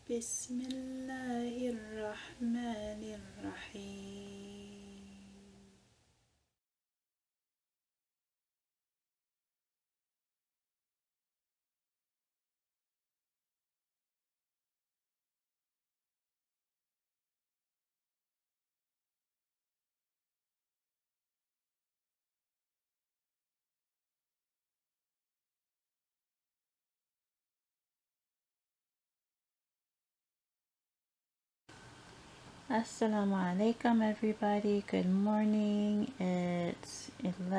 بسم الله الرحمن الرحيم. Assalamu alaikum everybody. Good morning. It's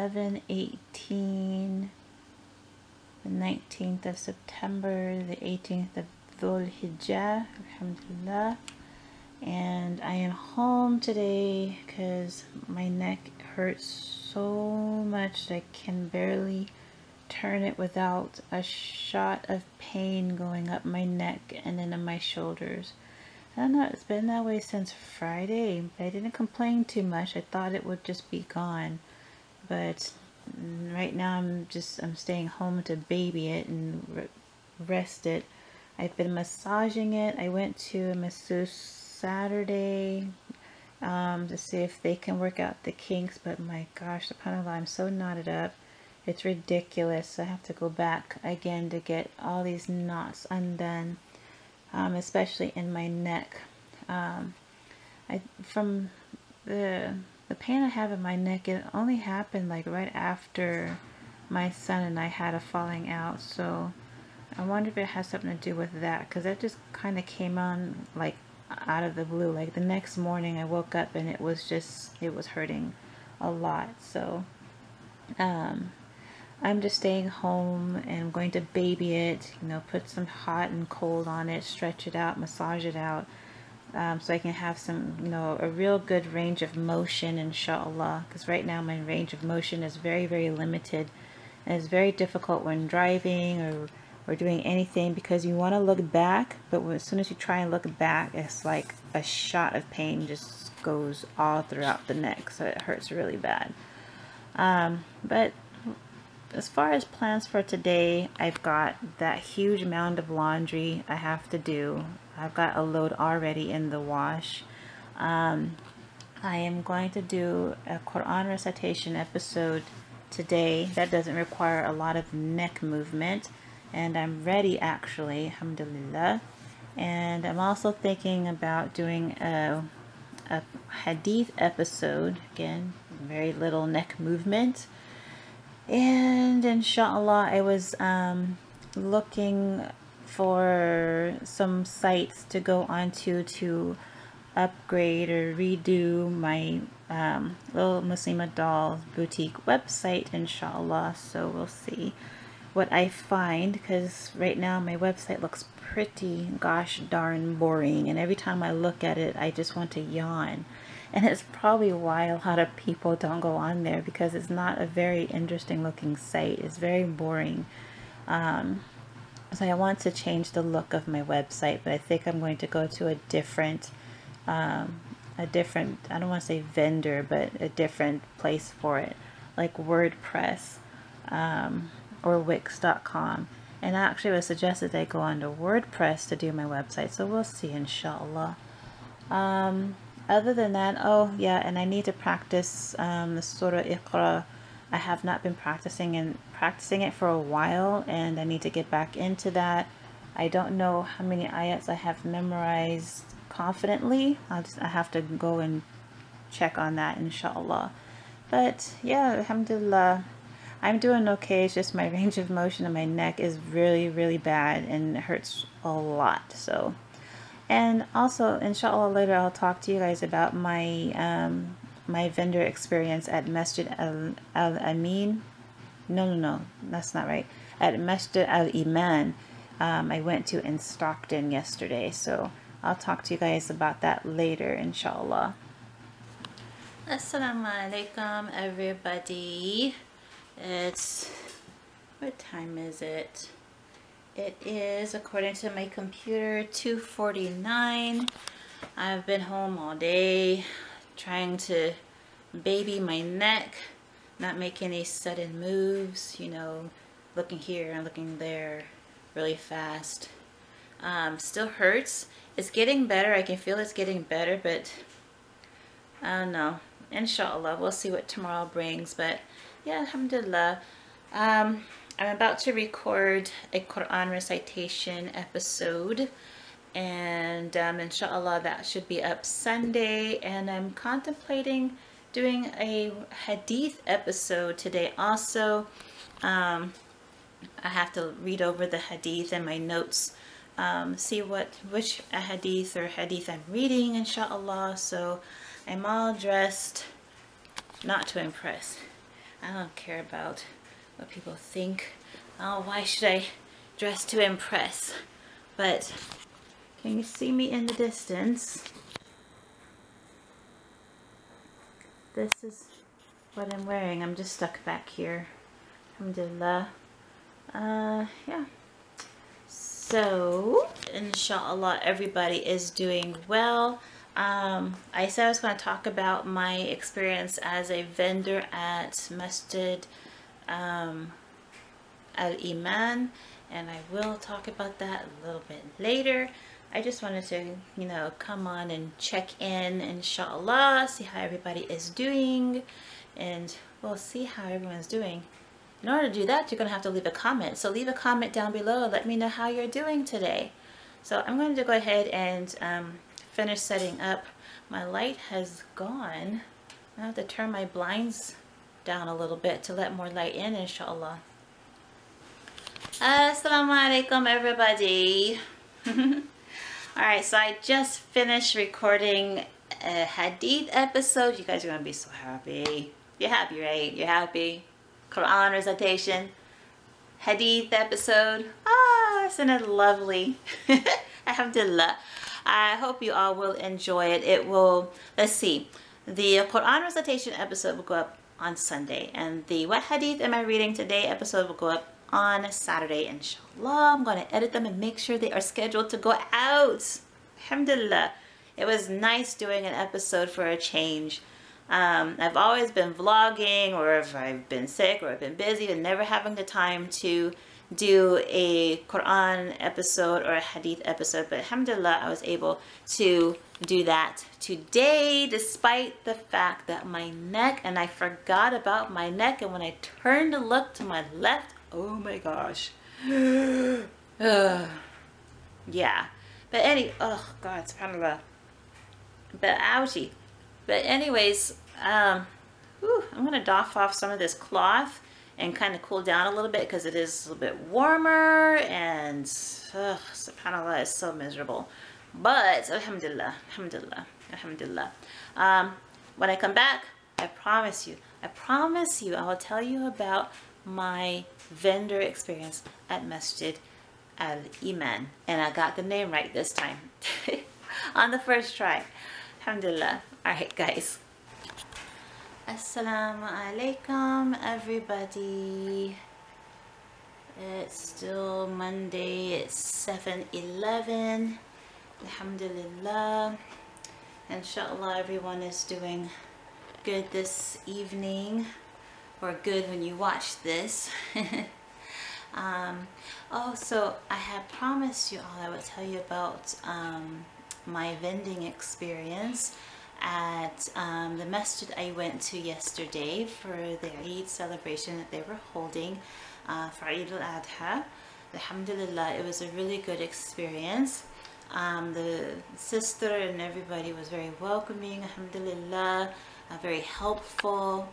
11:18, the 19th of September, the 18th of Dhul Hijjah, alhamdulillah. And I am home today because my neck hurts so much that I can barely turn it without a shot of pain going up my neck and then on my shoulders. I don't know, it's been that way since Friday, but I didn't complain too much. I thought it would just be gone. But right now I'm staying home to baby it and rest it. I've been massaging it. I went to a masseuse Saturday to see if they can work out the kinks, but my gosh, subhanAllah, I'm so knotted up. It's ridiculous. I have to go back again to get all these knots undone. Especially in my neck. From the pain I have in my neck, it only happened like right after my son and I had a falling out. So I wonder if it has something to do with that, because that just kind of came on like out of the blue. Like the next morning I woke up and it was hurting a lot. So I'm just staying home and I'm going to baby it, put some hot and cold on it, stretch it out, massage it out, so I can have some, a real good range of motion, inshallah, because right now my range of motion is very, very limited, and it's very difficult when driving or doing anything, because you want to look back, but as soon as you try and look back, it's like a shot of pain just goes all throughout the neck, so it hurts really bad. But as far as plans for today, I've got that huge mound of laundry I have to do. I've got a load already in the wash. I am going to do a Quran recitation episode today that doesn't require a lot of neck movement, and I'm ready actually, alhamdulillah. And I'm also thinking about doing a hadith episode, again, very little neck movement. And inshallah, I was looking for some sites to go onto to upgrade or redo my Little Muslima Dolls boutique website, inshallah. So we'll see what I find, because right now my website looks pretty gosh darn boring, and every time I look at it I just want to yawn. And it's probably why a lot of people don't go on there, because it's not a very interesting looking site. It's very boring. So I want to change the look of my website, but I think I'm going to go to a different, I don't want to say vendor, but a different place for it, like WordPress or Wix.com. And actually it was suggested I go on to WordPress to do my website, so we'll see, inshallah. Other than that, oh yeah, and I need to practice the Surah Iqra. I have not been practicing it for a while, and I need to get back into that. I don't know how many ayats I have memorized confidently. I have to go and check on that, inshallah. But yeah, alhamdulillah, I'm doing okay. It's just my range of motion in my neck is really, really bad, and it hurts a lot. So. And also, inshallah, later I'll talk to you guys about my my vendor experience at Masjid Al Amin. No, that's not right. At Masjid Al Iman, I went to in Stockton yesterday. So I'll talk to you guys about that later, inshallah. Assalamu alaikum, everybody. What time is it? It is, according to my computer, 2:49. I've been home all day trying to baby my neck, not make any sudden moves, looking here and looking there really fast. Still hurts. It's getting better. I can feel it's getting better, but I don't know. Inshallah, we'll see what tomorrow brings. But yeah, alhamdulillah. I'm about to record a Quran recitation episode, and inshallah that should be up Sunday. And I'm contemplating doing a hadith episode today also. I have to read over the hadith and my notes, see which hadith I'm reading, inshallah. So I'm all dressed, not to impress. I don't care about what people think. Oh, why should I dress to impress? But can you see me in the distance? This is what I'm wearing. I'm just stuck back here. Alhamdulillah. Yeah. So, inshallah, everybody is doing well. I said I was going to talk about my experience as a vendor at Masjid Al-Iman, and I will talk about that a little bit later. I just wanted to, come on and check in, inshallah, see how everybody is doing, and we'll see how everyone's doing. In order to do that, you're going to have to leave a comment. So leave a comment down below. Let me know how you're doing today. So I'm going to go ahead and finish setting up. My light has gone. I have to turn my blinds down a little bit to let more light in, inshallah. Assalamu alaikum, everybody. Alright, so I just finished recording a hadith episode. You guys are going to be so happy. You're happy, right? You're happy? Quran recitation, hadith episode. Isn't it lovely? Alhamdulillah. I hope you all will enjoy it. It will, let's see, the Quran recitation episode will go up on Sunday, and the what hadith am I reading today episode will go up on Saturday, inshallah. I'm going to edit them and make sure they are scheduled to go out. Alhamdulillah. It was nice doing an episode for a change. I've always been vlogging, or if I've been sick or I've been busy and never having the time to do a Quran episode or a hadith episode, but alhamdulillah I was able to do that today, despite the fact that my neck, and I forgot about my neck, and when I turned to look to my left, oh my gosh. Yeah. But oh God, subhanAllah. But ouchie. But anyways, I'm going to doff off some of this cloth and kind of cool down a little bit, because it is a little bit warmer, and subhanAllah, it's so miserable. But alhamdulillah, alhamdulillah, alhamdulillah. When I come back, I promise you, I will tell you about my vendor experience at Masjid Al-Iman. And I got the name right this time on the first try. Alhamdulillah. Alright guys. Assalamu alaikum everybody. It's still Monday. It's 7:11. Alhamdulillah. Inshallah everyone is doing good this evening, or good when you watch this. So I had promised you all I would tell you about my vending experience at the masjid I went to yesterday for the Eid celebration that they were holding for Eid al-Adha. Alhamdulillah, it was a really good experience. The sister and everybody was very welcoming, alhamdulillah, very helpful.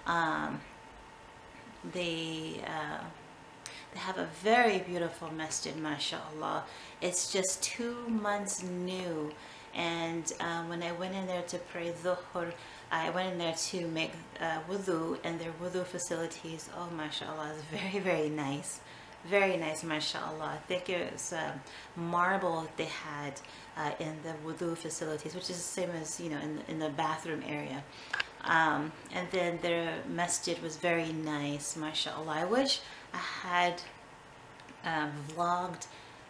They have a very beautiful masjid, mashallah. It's just 2 months new, and when I went in there to pray dhuhr, I went in there to make wudu, and their wudu facilities, oh mashallah, is very, very nice. Very nice, mashallah. I think it was marble they had in the wudu facilities, which is the same as, in the bathroom area. And then their masjid was very nice, mashallah. I wish I had vlogged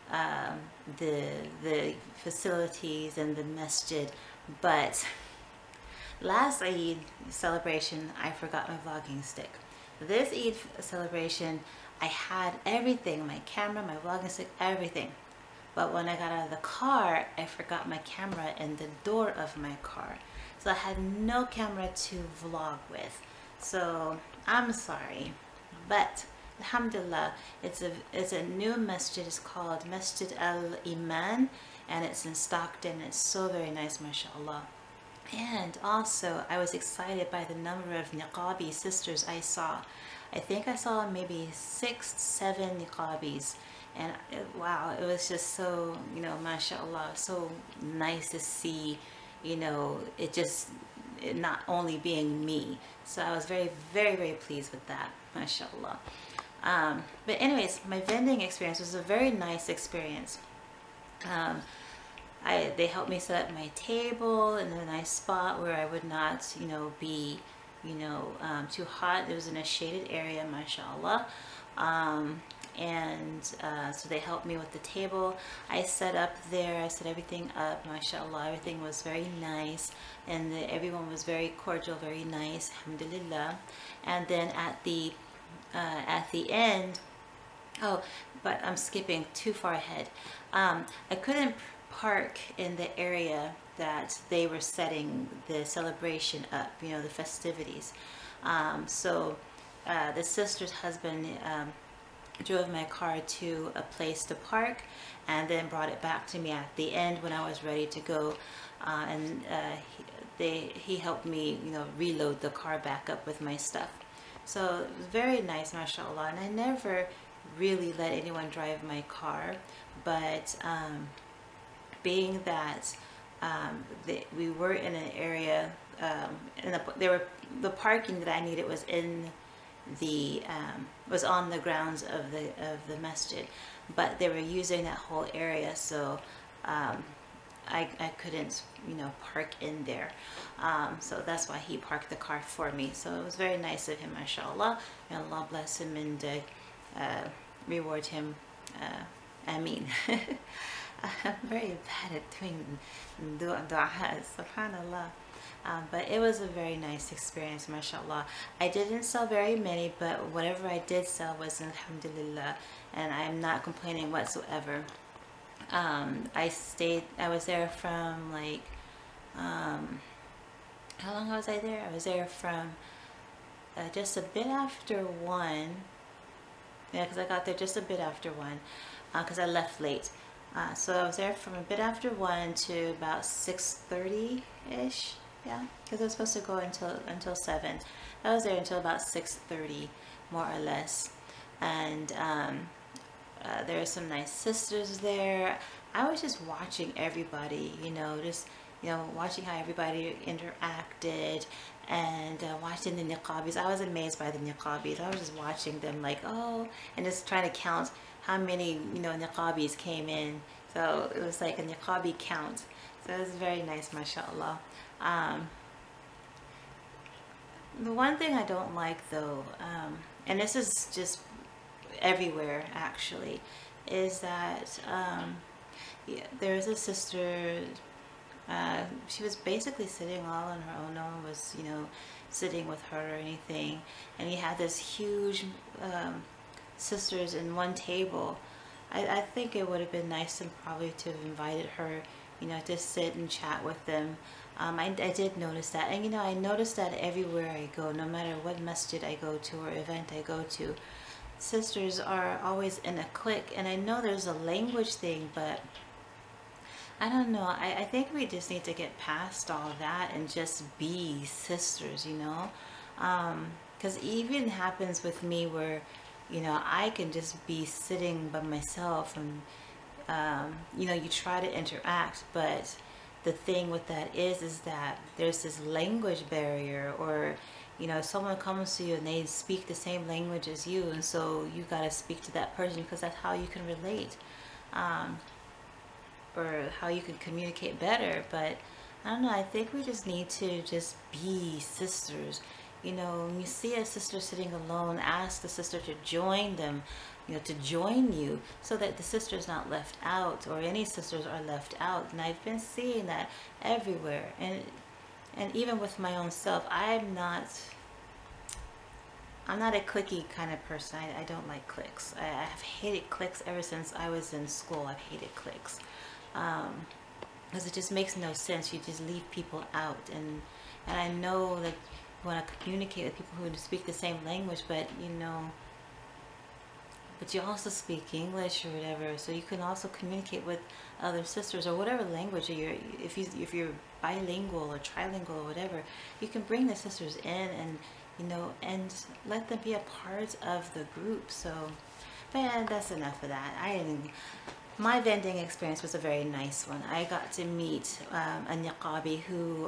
the facilities and the masjid, but last Eid celebration I forgot my vlogging stick. This Eid celebration I had everything, my camera, my vlogging stick, everything. But when I got out of the car, I forgot my camera in the door of my car. So I had no camera to vlog with. So I'm sorry. But alhamdulillah, it's a new masjid. It's called Masjid Al Iman, and it's in Stockton. It's so very nice, mashallah. And also, I was excited by the number of niqabi sisters I saw. I think I saw maybe 6, 7 niqabis. And wow, it was just so, mashallah, so nice to see, it just it not only being me. So I was very, very, very pleased with that, mashallah. But anyways, my vending experience was a very nice experience. They helped me set up my table in a nice spot where I would not, be, too hot. It was in a shaded area, mashallah. So they helped me with the table. I set up there, I set everything up, mashallah. Everything was very nice, and everyone was very cordial, very nice, alhamdulillah. And then at the end, oh, but I'm skipping too far ahead. I couldn't park in the area that they were setting the celebration up, the festivities. So the sister's husband drove my car to a place to park, and then brought it back to me at the end when I was ready to go. He helped me, reload the car back up with my stuff. So it was very nice, mashallah. And I never really let anyone drive my car, but being that we were in an area, the parking that I needed was in was on the grounds of the masjid, but they were using that whole area, so I couldn't park in there, so that's why he parked the car for me. So it was very nice of him, mashallah. May Allah bless him and reward him. Ameen. I'm very bad at doing du'as, subhanallah. But it was a very nice experience, mashallah. I didn't sell very many, but whatever I did sell was alhamdulillah, and I'm not complaining whatsoever. I was there from like, how long was I there? I was there from just a bit after 1. Yeah, because I got there just a bit after 1, because I left late. So I was there from a bit after 1 to about 6:30-ish. Yeah, because I was supposed to go until 7. I was there until about 6:30, more or less. And there were some nice sisters there. I was just watching everybody, watching how everybody interacted, and watching the niqabis. I was amazed by the niqabis. I was just watching them like, oh, and just trying to count how many, niqabis came in. So it was like a niqabi count. So it was very nice, mashallah. The one thing I don't like though, and this is just everywhere actually, is that yeah, there's a sister, she was basically sitting all on her own. No one was, sitting with her or anything. And you had this huge sisters in one table. I think it would have been nice and probably to have invited her, to sit and chat with them. I did notice that. And, I noticed that everywhere I go, no matter what masjid I go to or event I go to, sisters are always in a clique. And I know there's a language thing, but I don't know. I think we just need to get past all that and just be sisters, because even happens with me where, I can just be sitting by myself and, you try to interact, but the thing with that is that there's this language barrier, or, someone comes to you and they speak the same language as you, and so you got to speak to that person because that's how you can relate. Or how you can communicate better. But I don't know, I think we just need to just be sisters. When you see a sister sitting alone, ask the sister to join them, to join you, so that the sister's not left out, or any sisters are left out. And I've been seeing that everywhere, and even with my own self, I'm I'm not a clicky kind of person. I don't like clicks. I have hated clicks ever since I was in school. I've hated clicks. Because it just makes no sense. You just leave people out. And I know that you want to communicate with people who speak the same language, but you know, but you also speak English or whatever, so you can also communicate with other sisters or whatever language you're. If you're bilingual or trilingual or whatever, you can bring the sisters in and you know and let them be a part of the group. So, man, that's enough of that. My vending experience was a very nice one. I got to meet a niqabi who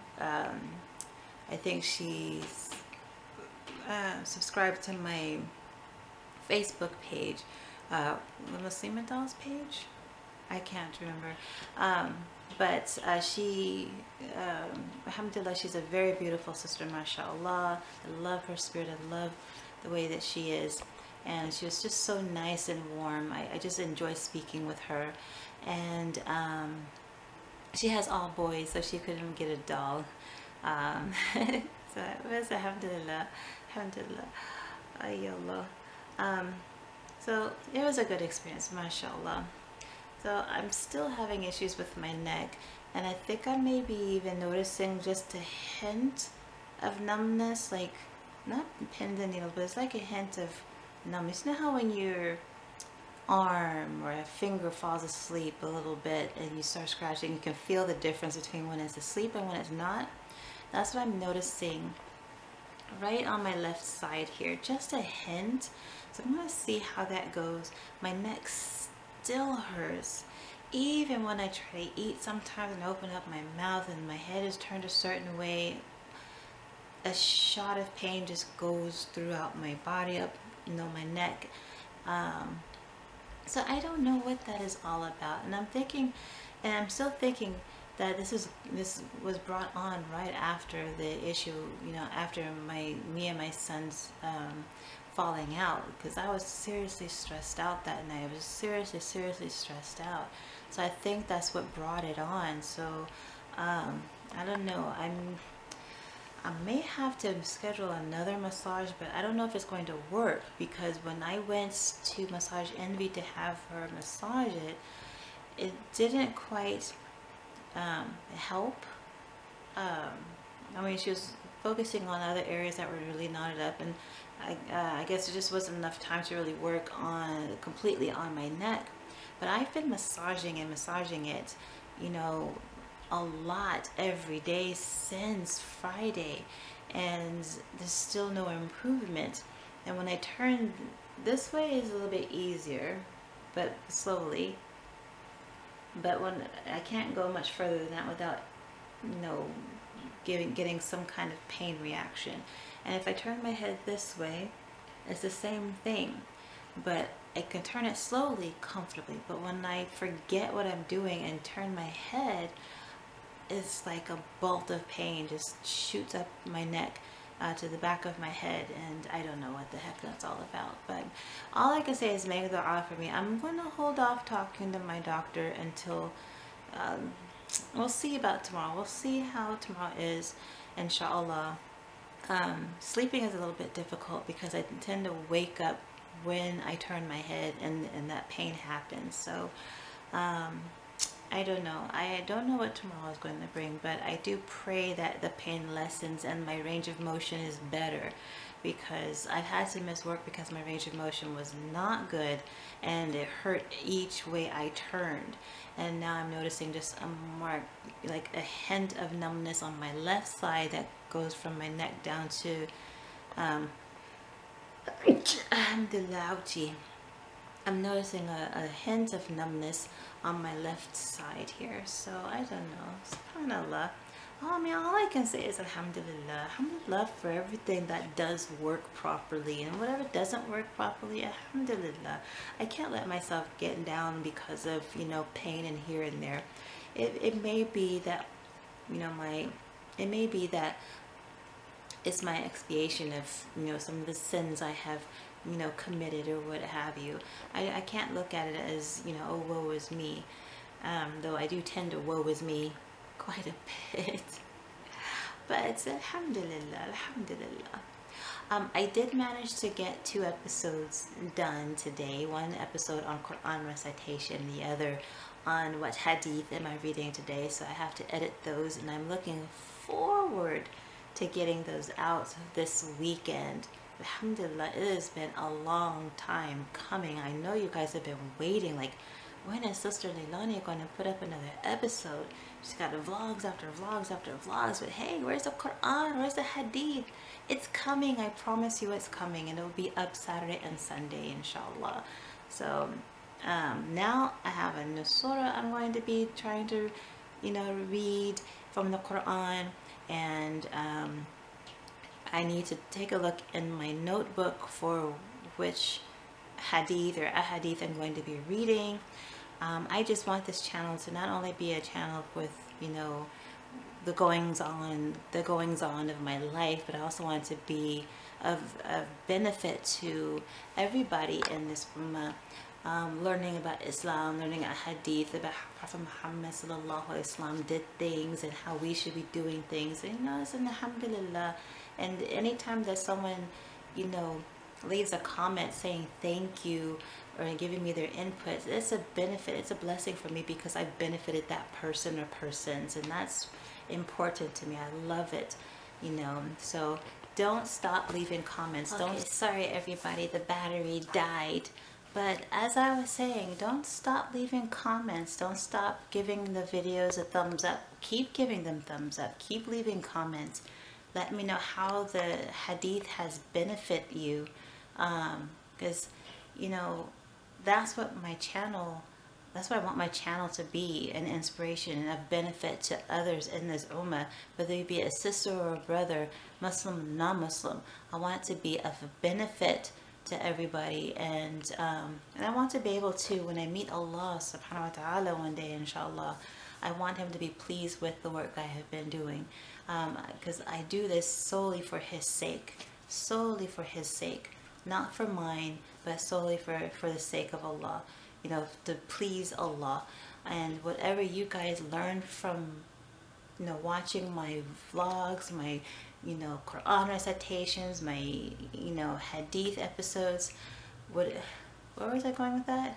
I think she's subscribed to my Facebook page, the Muslima Dolls page. I can't remember, but she, alhamdulillah, she's a very beautiful sister, mashallah. I love her spirit. I love the way that she is, and she was just so nice and warm. I just enjoy speaking with her, and she has all boys, so she couldn't get a dog. So it was alhamdulillah, alhamdulillah, ayallah. So it was a good experience, mashallah. So I'm still having issues with my neck, and I think I may be even noticing just a hint of numbness, like not pins and needles, but it's like a hint of numbness. You know how when your arm or a finger falls asleep a little bit and you start scratching, you can feel the difference between when it's asleep and when it's not? That's what I'm noticing right on my left side here, just a hint. So I'm going to see how that goes. My neck still hurts even when I try to eat sometimes and open up my mouth and my head is turned a certain way. A shot of pain just goes throughout my body, up, you know, my neck. So I don't know what that is all about, and I'm thinking, and I'm still thinking that this was brought on right after the issue, you know, after me and my son's falling out, because I was seriously stressed out that night. I was seriously stressed out. So I think that's what brought it on. So I don't know. I may have to schedule another massage, but I don't know if it's going to work, because when I went to Massage Envy to have her massage it didn't quite help. I mean, she was focusing on other areas that were really knotted up, and I guess there just wasn't enough time to really work on completely on my neck. But I've been massaging it, you know, a lot every day since Friday, and there's still no improvement. And when I turn this way, is a little bit easier, but slowly. But when I can't go much further than that without, you know, getting some kind of pain reaction. And if I turn my head this way, it's the same thing, but I can turn it slowly, comfortably. But when I forget what I'm doing and turn my head, it's like a bolt of pain just shoots up my neck to the back of my head, and I don't know what the heck that's all about. But all I can say is make dua for me. I'm going to hold off talking to my doctor until we'll see about tomorrow. We'll see how tomorrow is, inshallah. Sleeping is a little bit difficult because I tend to wake up when I turn my head and that pain happens. So I don't know. I don't know what tomorrow is going to bring, but I do pray that the pain lessens and my range of motion is better, because I've had to miss work because my range of motion was not good and it hurt each way I turned. And now I'm noticing just a more, like a hint of numbness on my left side that goes from my neck down to alhamdulillah. I'm noticing a hint of numbness on my left side here. So I don't know. SubhanAllah. I mean, all I can say is alhamdulillah. Alhamdulillah for everything that does work properly, and whatever doesn't work properly, alhamdulillah. I can't let myself get down because of, you know, pain and here and there. It may be that, you know, it may be that it's my expiation of, you know, some of the sins I have, you know, committed or what have you. I can't look at it as, you know, oh, woe is me. Though I do tend to woe is me quite a bit. But alhamdulillah, alhamdulillah. I did manage to get 2 episodes done today. One episode on Quran recitation, the other on what hadith am I reading today. So I have to edit those, and I'm looking forward to getting those out this weekend. Alhamdulillah, it has been a long time coming. I know you guys have been waiting, like, when is Sister Leilani going to put up another episode? She's got vlogs after vlogs after vlogs, but hey, where's the Quran? Where's the hadith? It's coming. I promise you it's coming, and it'll be up Saturday and Sunday, inshallah. So now I have a new surah I'm going to be trying to, read from the Quran, and I need to take a look in my notebook for which hadith or ahadith I'm going to be reading. I just want this channel to not only be a channel with, the goings on of my life, but I also want it to be of benefit to everybody in this ummah. Learning about Islam, learning a hadith about how Prophet Muhammad sallallahu alaihi wasallam did things and how we should be doing things. And it's an alhamdulillah. And anytime that someone, leaves a comment saying thank you or giving me their input, it's a benefit, it's a blessing for me, because I've benefited that person or persons, and that's important to me. I love it, so don't stop leaving comments. Okay. Sorry everybody, the battery died. But as I was saying, don't stop leaving comments. Don't stop giving the videos a thumbs up. Keep giving them thumbs up. Keep leaving comments. Let me know how the hadith has benefited you. Because, that's what I want my channel to be, an inspiration and a benefit to others in this ummah, whether you be a sister or a brother, Muslim or non-Muslim. I want it to be of a benefit to everybody, and I want to be able to, when I meet Allah subhanahu wa ta'ala one day, inshallah, I want him to be pleased with the work I have been doing, because I do this solely for his sake, not for mine, but solely for the sake of Allah, to please Allah. And whatever you guys learn from, watching my vlogs, my, Quran recitations, my, hadith episodes, where was I going with that?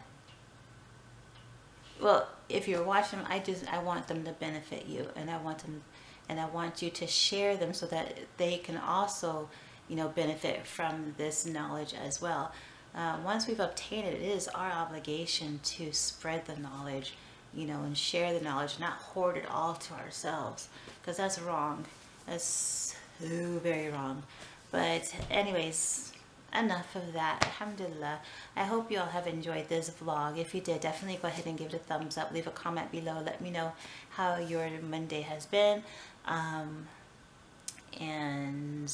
Well, if you're watching them, I want them to benefit you, and I want you to share them so that they can also, benefit from this knowledge as well. Once we've obtained it, it is our obligation to spread the knowledge, and share the knowledge, not hoard it all to ourselves, because that's wrong. That's very wrong. But anyways, enough of that. Alhamdulillah. I hope you all have enjoyed this vlog. If you did, definitely go ahead and give it a thumbs up. Leave a comment below. Let me know how your Monday has been. And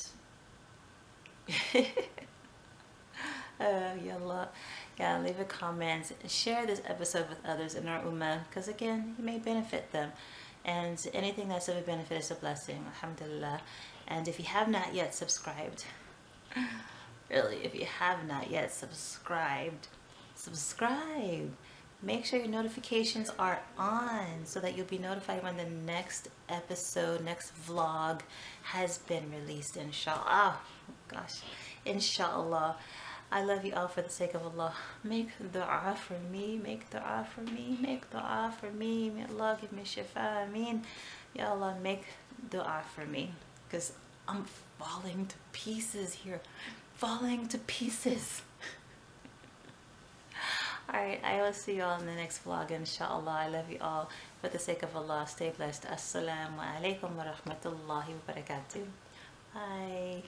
yallah. Yeah, leave a comment. Share this episode with others in our ummah, because again, you may benefit them. And anything that's of a benefit is a blessing. Alhamdulillah. And if you have not yet subscribed, really, if you have not yet subscribed, subscribe. Make sure your notifications are on so that you'll be notified when the next episode, next vlog has been released, inshallah. Oh, gosh, inshallah. I love you all for the sake of Allah. Make dua for me, make dua for me, make dua for me. May Allah give me shifa, ameen. Ya Allah, make dua for me, because I'm falling to pieces here. Falling to pieces. Alright, I will see you all in the next vlog, inshallah. I love you all. For the sake of Allah, stay blessed. Assalamu alaikum wa rahmatullahi wa barakatuh. Bye.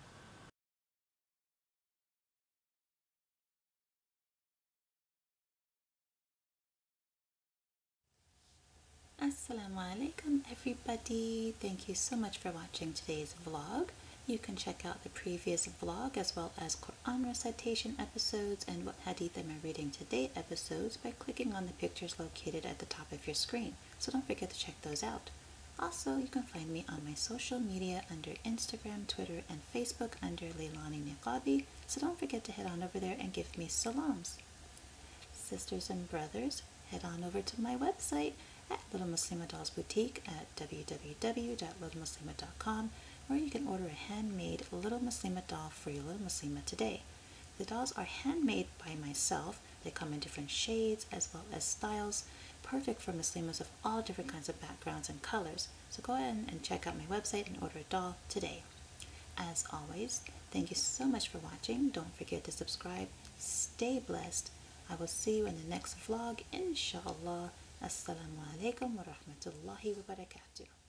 Assalamu alaikum everybody. Thank you so much for watching today's vlog. You can check out the previous vlog as well as Quran recitation episodes and what hadith am I reading today episodes by clicking on the pictures located at the top of your screen. So don't forget to check those out. Also, you can find me on my social media under Instagram, Twitter, and Facebook under Leilani Niqabi. So don't forget to head on over there and give me salams. Sisters and brothers, head on over to my website at Little Muslima Dolls Boutique at www.littlemuslima.com or you can order a handmade Little Muslima doll for your Little Muslima today. The dolls are handmade by myself. They come in different shades as well as styles, perfect for Muslimas of all different kinds of backgrounds and colors. So go ahead and check out my website and order a doll today. As always, thank you so much for watching. Don't forget to subscribe. Stay blessed. I will see you in the next vlog, inshallah. Assalamu alaikum wa rahmatullahi wa barakatuh.